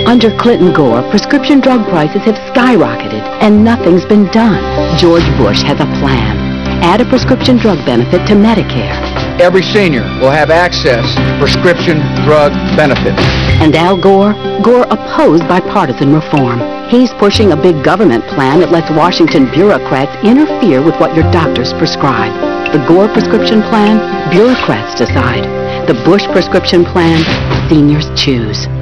Under Clinton-Gore, prescription drug prices have skyrocketed and nothing's been done. George Bush has a plan. Add a prescription drug benefit to Medicare. Every senior will have access to prescription drug benefits. And Al Gore? Gore opposed bipartisan reform. He's pushing a big government plan that lets Washington bureaucrats interfere with what your doctors prescribe. The Gore prescription plan, bureaucrats decide. The Bush prescription plan, seniors choose.